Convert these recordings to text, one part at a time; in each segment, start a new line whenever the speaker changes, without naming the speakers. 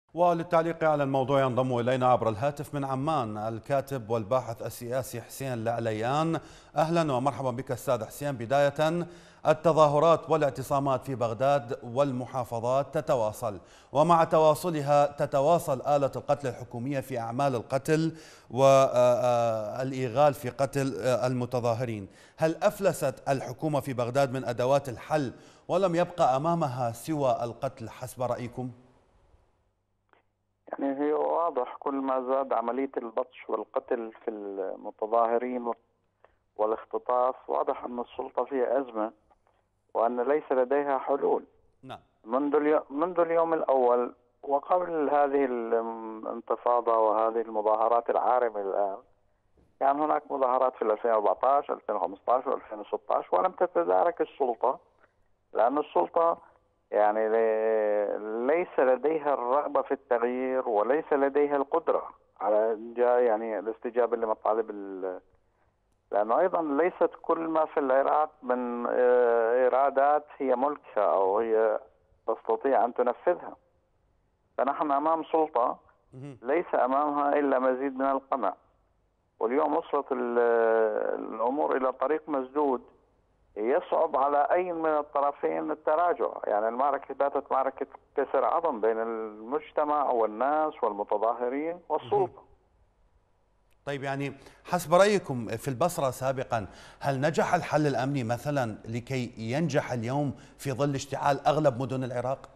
وللتعليق على الموضوع ينضم إلينا عبر الهاتف من عمان الكاتب والباحث السياسي حسين العليان. أهلا ومرحبا بك أستاذ حسين. بداية، التظاهرات والاعتصامات في بغداد والمحافظات تتواصل، ومع تواصلها تتواصل آلة القتل الحكومية في أعمال القتل والإيغال في قتل المتظاهرين. هل أفلست الحكومة في بغداد من أدوات الحل ولم يبقى أمامها سوى القتل حسب رأيكم؟
يعني هي واضح كل ما زاد عملية البطش والقتل في المتظاهرين والاختطاف، واضح أن السلطة فيها أزمة وأن ليس لديها حلول.
نعم.
منذ اليوم الأول وقبل هذه الانتفاضة وهذه المظاهرات العارمة الآن، كان هناك مظاهرات في 2014 2015 و2016 ولم تتدارك السلطة، لأن السلطة يعني ليس لديها الرغبة في التغيير وليس لديها القدرة على يعني الاستجابة لمطالب لأنه أيضا ليست كل ما في العراق من إيرادات هي ملكها أو هي تستطيع أن تنفذها. فنحن أمام سلطة ليس أمامها إلا مزيد من القمع، واليوم وصلت الأمور إلى طريق مسدود يصعب على أي من الطرفين التراجع. يعني المعركة باتت معركة كسر عظم بين المجتمع والناس والمتظاهرين والسلطة.
طيب، يعني حسب رأيكم في البصرة سابقا، هل نجح الحل الأمني مثلا لكي ينجح اليوم في ظل اشتعال أغلب مدن العراق؟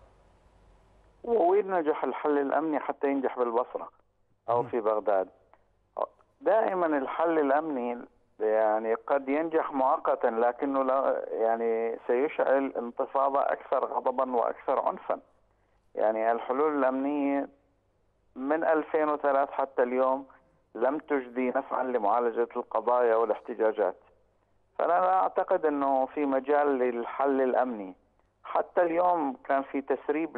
ووين نجح الحل الأمني حتى ينجح بالبصرة أو في بغداد؟ دائما الحل الأمني يعني قد ينجح مؤقتا، لكنه لا يعني سيشعل انتفاضة أكثر غضبا وأكثر عنفا. يعني الحلول الأمنية من 2003 حتى اليوم لم تجدي نفعا لمعالجة القضايا والاحتجاجات، فأنا لا أعتقد أنه في مجال للحل الأمني. حتى اليوم كان في تسريب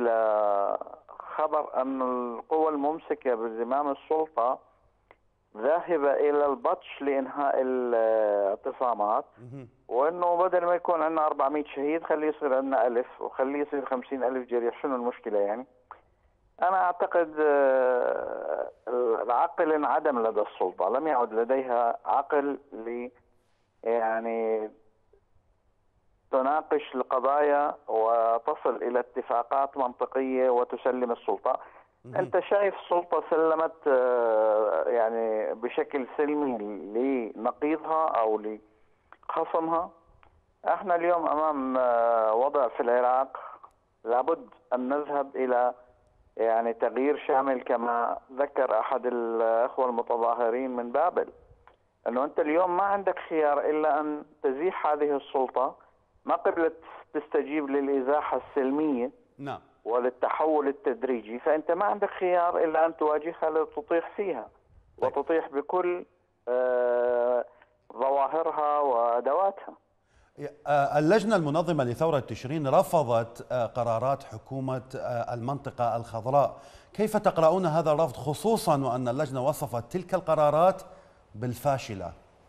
لخبر أن القوى الممسكة بزمام السلطة ذاهبة إلى البطش لإنهاء الاعتصامات، وأنه بدل ما يكون عندنا 400 شهيد خليه يصير عندنا 1000 وخليه يصير 50,000 جريح. شنو المشكلة يعني؟ أنا أعتقد العقل انعدم لدى السلطة، لم يعد لديها عقل يعني تناقش القضايا وتصل إلى اتفاقات منطقية وتسلم السلطة. أنت شايف السلطة سلمت يعني بشكل سلمي لنقيضها أو لخصمها. احنا اليوم أمام وضع في العراق لابد أن نذهب إلى يعني تغيير شامل، كما ذكر أحد الأخوة المتظاهرين من بابل، أنه أنت اليوم ما عندك خيار إلا أن تزيح هذه السلطة. ما قبلت تستجيب للإزاحة السلمية
نعم
وللتحول التدريجي، فأنت ما عندك خيار إلا أن تواجهها لتطيح فيها.
طيب.
وتطيح بكل ظواهرها وأدواتها.
اللجنة المنظمة لثورة تشرين رفضت قرارات حكومة المنطقة الخضراء. كيف تقرؤون هذا الرفض، خصوصا وأن اللجنة وصفت تلك القرارات بالفاشلة؟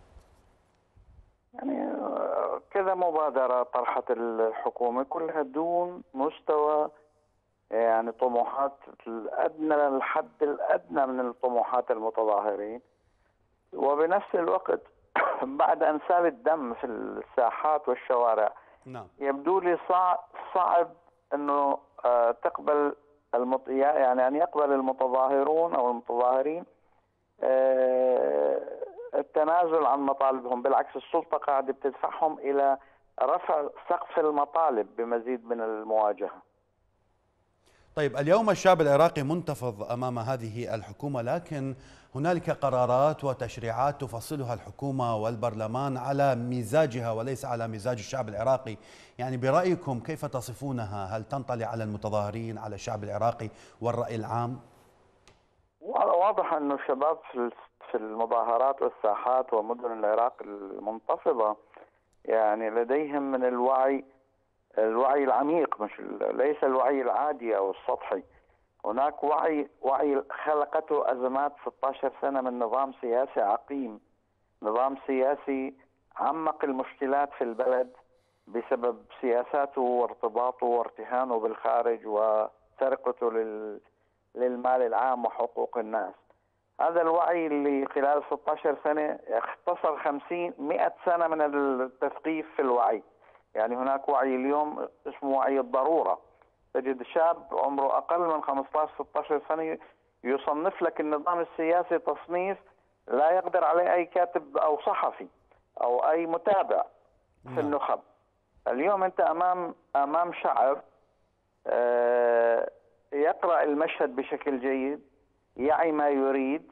يعني كذا مبادرة طرحت الحكومة كلها دون مستوى يعني طموحات الأدنى، الحد الأدنى من الطموحات المتظاهرين. وبنفس الوقت بعد أن سال الدم في الساحات والشوارع،
نعم.
يبدو لي صعب أنه تقبل يعني أن يقبل المتظاهرون أو المتظاهرين التنازل عن مطالبهم. بالعكس، السلطة قاعدة بتدفعهم إلى رفع سقف المطالب بمزيد من المواجهة.
طيب، اليوم الشعب العراقي منتفض أمام هذه الحكومة، لكن هنالك قرارات وتشريعات تفصلها الحكومة والبرلمان على مزاجها وليس على مزاج الشعب العراقي. يعني برأيكم كيف تصفونها؟ هل تنطلي على المتظاهرين، على الشعب العراقي والرأي العام؟
واضح أن الشباب في المظاهرات والساحات ومدن العراق المنتفضة يعني لديهم من الوعي العميق، مش ليس الوعي العادي أو السطحي. هناك وعي خلقته أزمات 16 سنة من نظام سياسي عقيم، نظام سياسي عمق المشكلات في البلد بسبب سياساته وارتباطه وارتهانه بالخارج وسرقته للمال العام وحقوق الناس. هذا الوعي اللي خلال 16 سنة اختصر 100 سنة من التثقيف في الوعي. يعني هناك وعي اليوم اسمه وعي الضرورة. تجد شاب عمره أقل من 15-16 سنة يصنف لك النظام السياسي تصنيف لا يقدر عليه أي كاتب أو صحفي أو أي متابع في النخب. اليوم أنت أمام شعب يقرأ المشهد بشكل جيد، يعي ما يريد،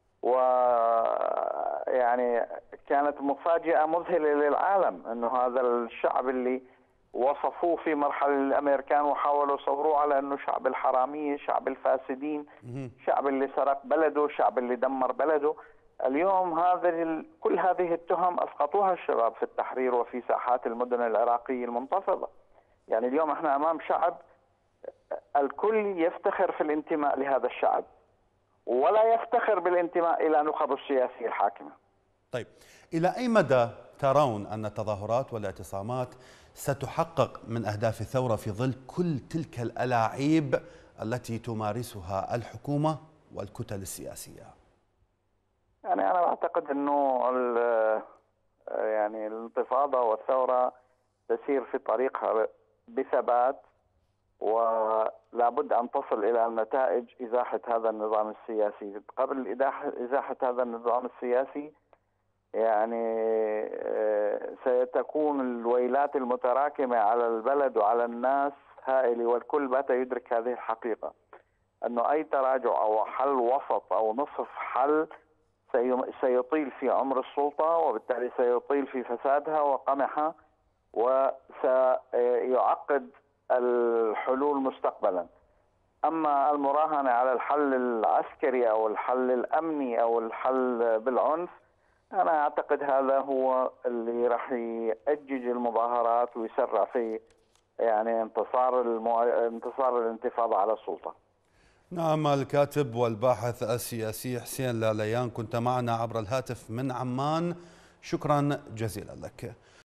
ويعني كانت مفاجأة مذهلة للعالم أنه هذا الشعب اللي وصفوه في مرحلة الأمريكان وحاولوا يصوروه على أنه شعب الحرامية، شعب الفاسدين، شعب اللي سرق بلده، شعب اللي دمر بلده. اليوم كل هذه التهم أسقطوها الشباب في التحرير وفي ساحات المدن العراقية المنتفضة. يعني اليوم احنا أمام شعب الكل يفتخر في الانتماء لهذا الشعب ولا يفتخر بالانتماء إلى نخبه السياسية الحاكمة.
طيب، إلى أي مدى ترون أن التظاهرات والاعتصامات ستحقق من أهداف الثورة في ظل كل تلك الألاعيب التي تمارسها الحكومة والكتل السياسية؟
يعني أنا أعتقد أنه يعني الانتفاضة والثورة تسير في طريقها بثبات، ولا بد أن تصل إلى النتائج إزاحة هذا النظام السياسي. قبل إزاحة هذا النظام السياسي يعني سيتكون الويلات المتراكمة على البلد وعلى الناس هائلة، والكل بات يدرك هذه الحقيقة أنه أي تراجع أو حل وسط أو نصف حل سيطيل في عمر السلطة، وبالتالي سيطيل في فسادها وقمعها، وسيعقد الحلول مستقبلا. أما المراهنة على الحل العسكري أو الحل الأمني أو الحل بالعنف، أنا أعتقد هذا هو اللي راح يأجج المظاهرات ويسرع في يعني انتصار الانتفاضة على السلطة.
نعم، الكاتب والباحث السياسي حسين لاليان كنت معنا عبر الهاتف من عمان، شكرا جزيلا لك.